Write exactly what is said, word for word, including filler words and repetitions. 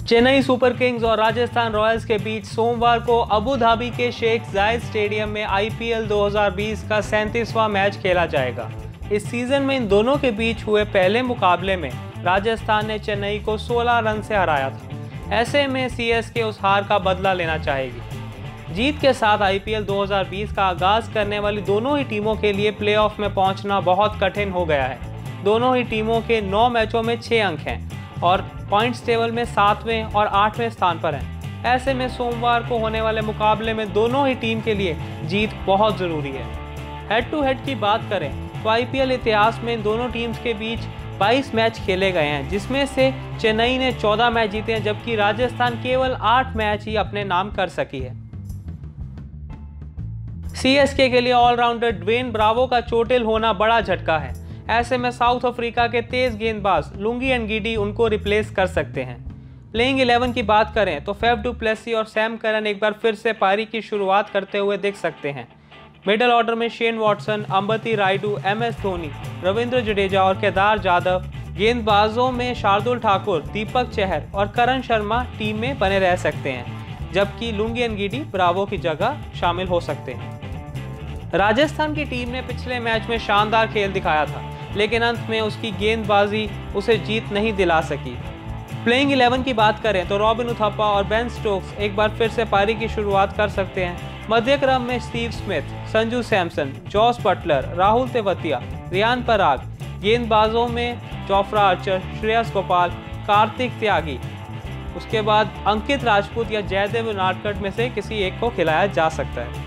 Chennai super Kings और Rajasthan Royals के बीच सोमवार को अबू धाबी के शेख जायद स्टेडियम में आईपीएल दो हज़ार बीस का सैंतीसवां मैच खेला जाएगा। इस सीजन में इन दोनों के बीच हुए पहले मुकाबले में राजस्थान ने चेन्नई को सोलह रन से हराया था। ऐसे में सीएसके उस हार का बदला लेना चाहेगी। जीत के साथ आईपीएल दो हज़ार बीस का आगाज करने वाली दोनों ही टीमों के लिए प्लेऑफ में पहुंचना बहुत कठिन हो गया है। दोनों ही टीमों के नौ मैचों में छह अंक हैं और पॉइंट्स टेबल में सातवें और आठवें स्थान पर हैं। ऐसे में सोमवार को होने वाले मुकाबले में दोनों ही टीम के लिए जीत बहुत ज़रूरी है। हेड टू हेड की बात करें तो आईपीएल इतिहास में इन दोनों टीम्स के बीच बाईस मैच खेले गए हैं, जिसमें से चेन्नई ने चौदह मैच जीते हैं, जबकि राजस्थान केवल आठ मैच ही अपने नाम कर सकी है। सीएसके के लिए ऑलराउंडर ड्वेन ब्रावो का चोटिल होना बड़ा झटका है। ऐसे में साउथ अफ्रीका के तेज गेंदबाज लुंगी एंड गिडी उनको रिप्लेस कर सकते हैं। प्लेइंग इलेवन की बात करें तो Faf du Plessis Sam Curran एक बार फिर से पारी की शुरुआत करते हुए दिख सकते हैं। मिडिल ऑर्डर में Shane Watson, Ambati Rayudu, M S Dhoni, Ravindra Jadeja और केदार जाधव। गेंदबाजों में शार्दुल ठाकुर, दीपक चहर और करण शर्मा टीम में बने रह सकते हैं, जबकि लुंगी एंड गिडी ब्रावो की जगह शामिल हो सकते हैं। राजस्थान की टीम ने पिछले मैच में शानदार खेल दिखाया था, लेकिन अंत में उसकी गेंदबाजी उसे जीत नहीं दिला सकी। प्लेइंग इलेवन की बात करें तो रॉबिन उथप्पा और बेन स्टोक्स एक बार फिर से पारी की शुरुआत कर सकते हैं। मध्य क्रम में Steve Smith, Sanju Samson, Jos Buttler, Rahul Tewatia, Riyan Parag. गेंदबाजों में जोफ्रा आर्चर, श्रेयस गोपाल, कार्तिक त्यागी। उसके बाद अंकित राजपूत या जयदेव नाटकट में से किसी एक को खिलाया जा सकता है।